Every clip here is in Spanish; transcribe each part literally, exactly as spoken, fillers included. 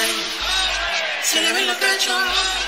Se le ve los cachos.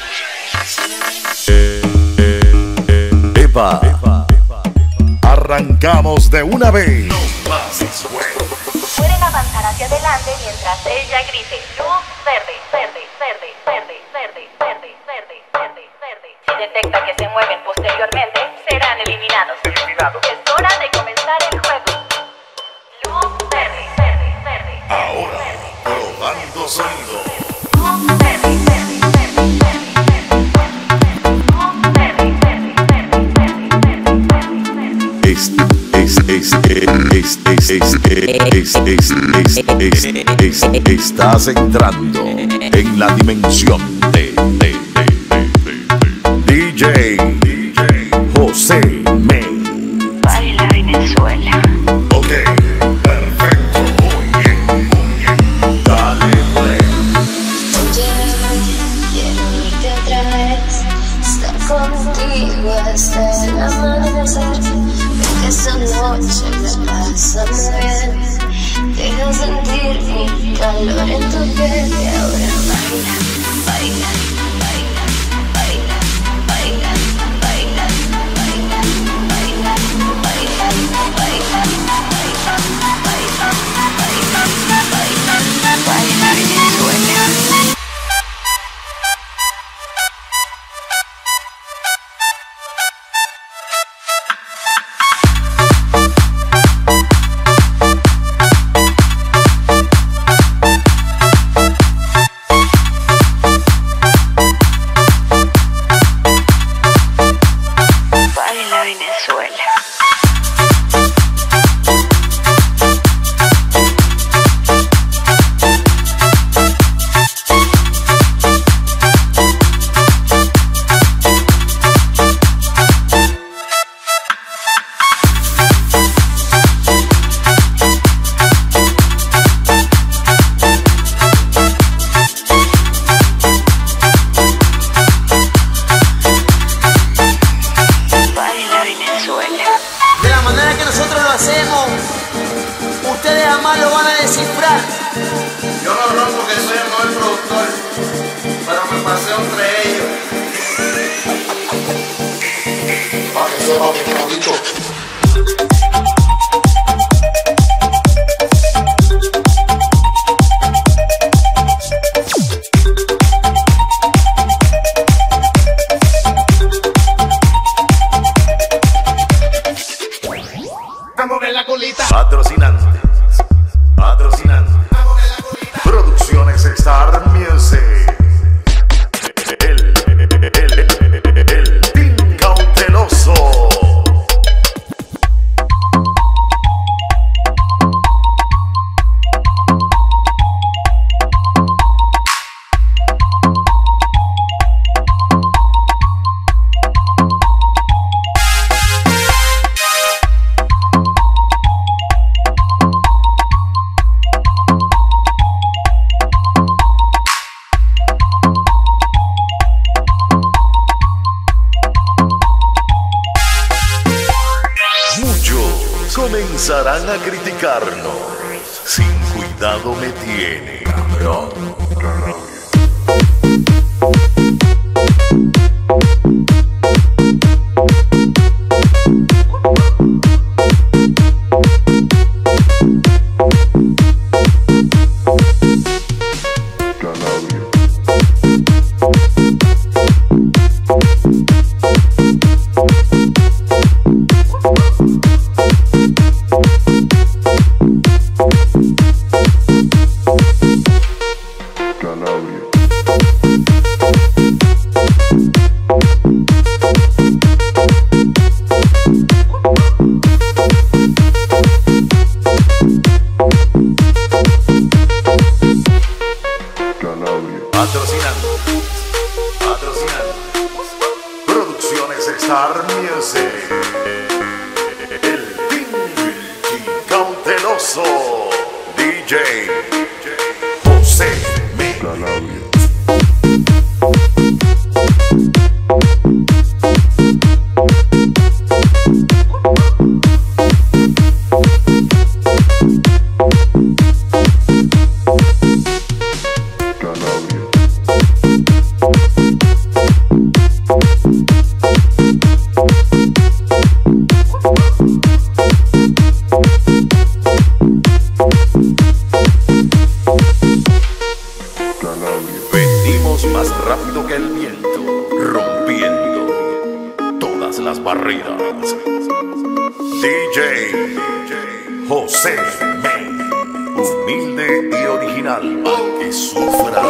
Epa, arrancamos de una vez. Pueden avanzar hacia adelante mientras ella grite luz verde, verde, verde, verde, verde, verde, verde, verde, verde. Si detecta que se mueven posteriormente, serán eliminados. Eliminados. Es hora de comenzar el juego. Luz verde, verde, verde. Ahora, probando sonido. Luz verde, verde, verde, verde, verde. Luz verde, verde, verde, verde, verde, verde. Es, es, es, es, es, es, es, es, es, es, es, estás entrando en la dimensión de, de, de, de, de, de D J José Me. Baila Venezuela. Ok, perfecto, muy bien, muy bien. Dale play. Oye, quiero verte otra vez, estar contigo hasta el amanecer. Ven que esta noche la paso muy bien. Deja sentir mi calor en tu piel. Y ahora baila, baila, baila, baila, baila, baila, baila, baila, baila, baila, baila, baila, baila, baila, baila Venezuela. Baila Venezuela. Baila Venezuela. De la manera que nosotros lo hacemos, ustedes jamás lo van a descifrar. Yo no rompo que soy el mejor productor, pero me paseo entre ellos. Para que sepa que me han dicho. Vamos en la colita. Patrocinantes, patrocinantes, Producciones Star Music. El, el, el, el Team Cauteloso. Muchos comenzarán a criticarnos. Sin cuidado me tiene, cabrón. Patrocinando, patrocinando, Producciones Star Music. El Team Cauteloso, D J José Me. Canal. José, humilde y original, al que sufra.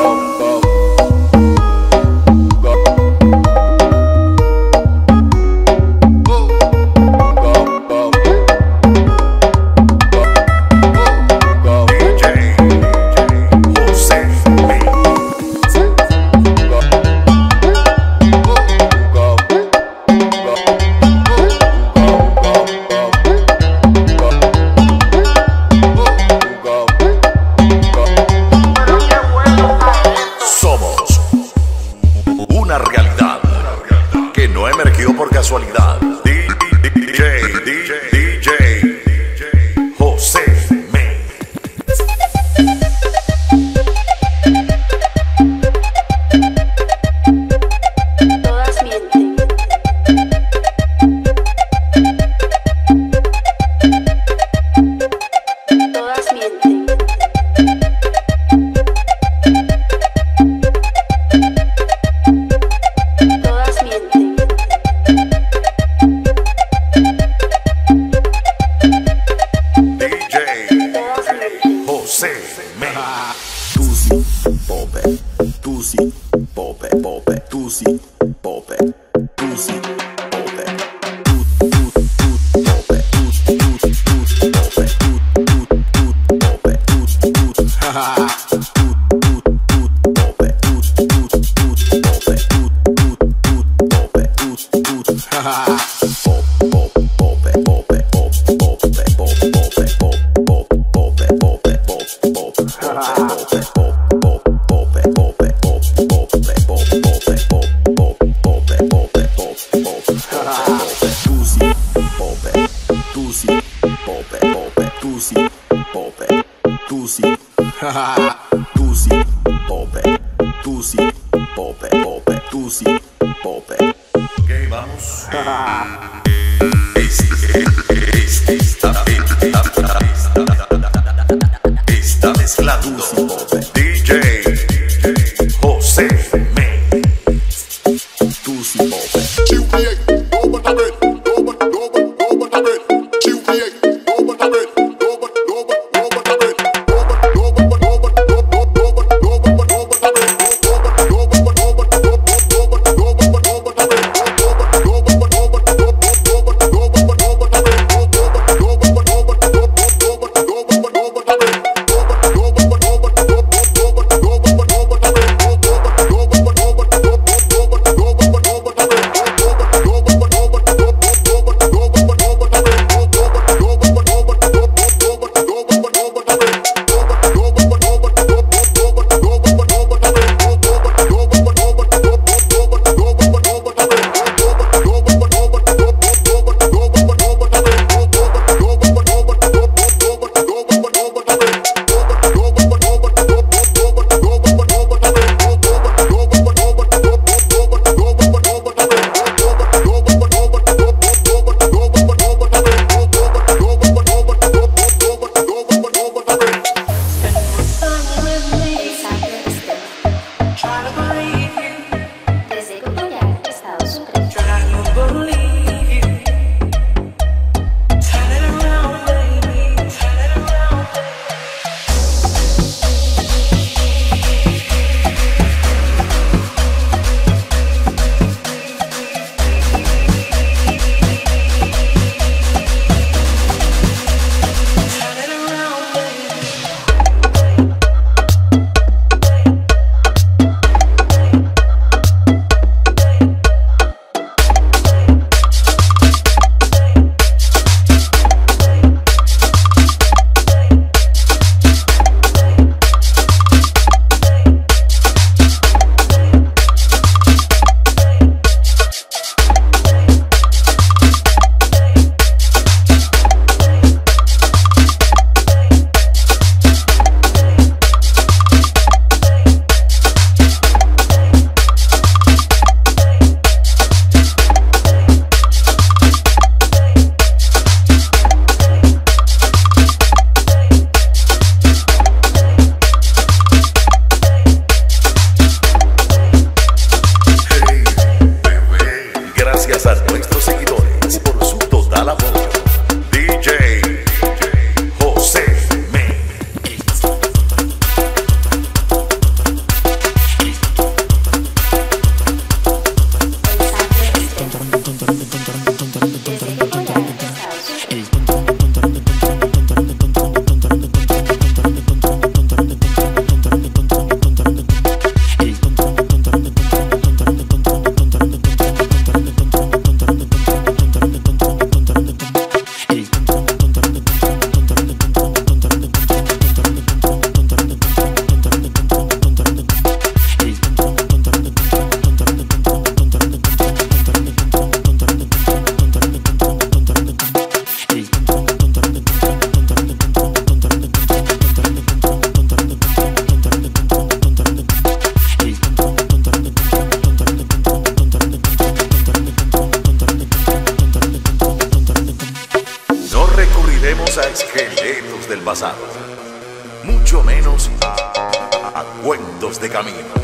esqueletos del pasado, mucho menos a, a cuentos de camino.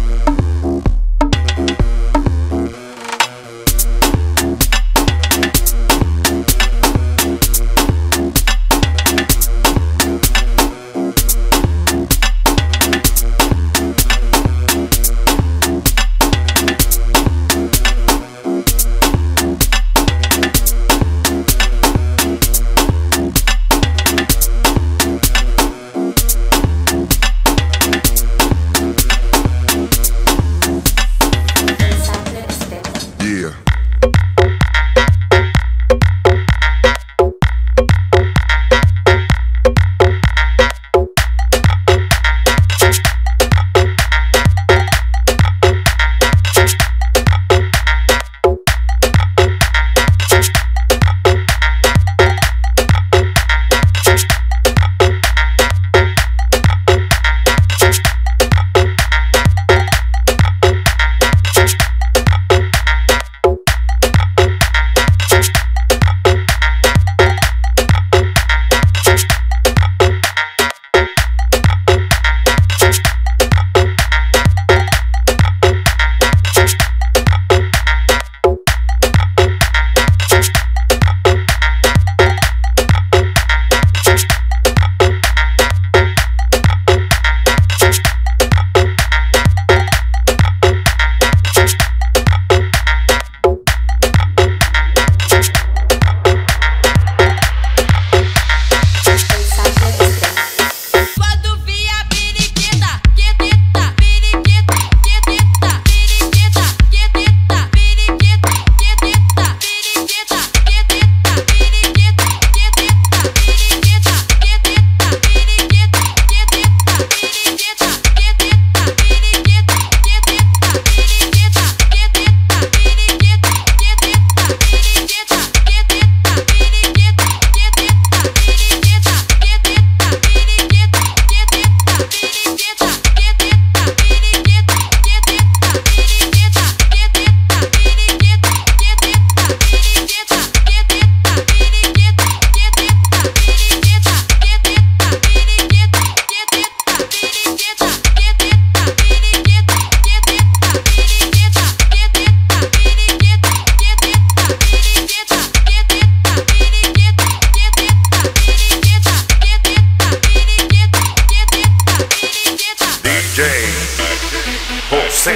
José,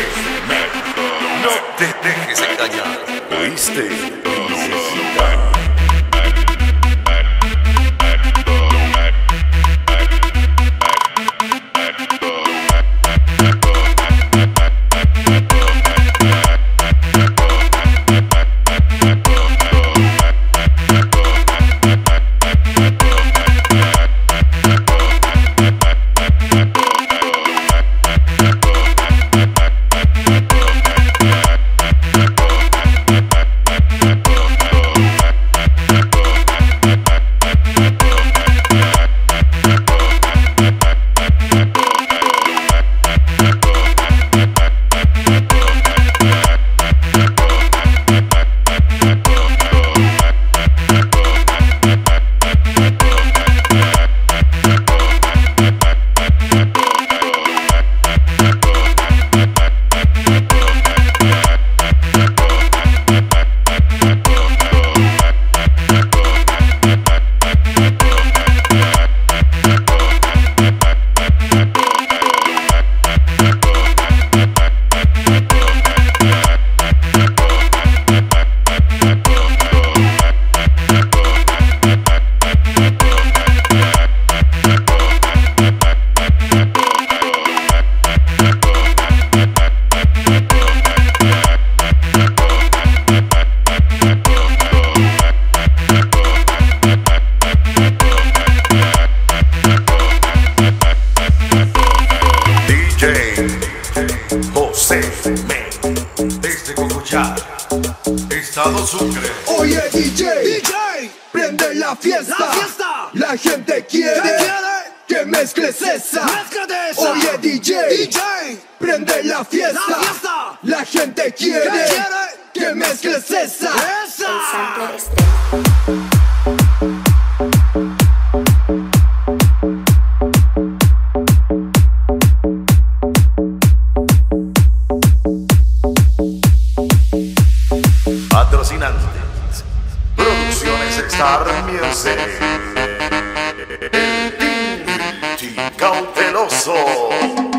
no te dejes engañar. ¿Oíste? Necesitar. Sucre. Oye D J, D J, prende la fiesta, la fiesta. La gente quiere, quiere que mezcles esa. esa. Oye D J, D J, prende la fiesta, la fiesta. La gente quiere, quiere que mezcles esa. esa. cauteloso.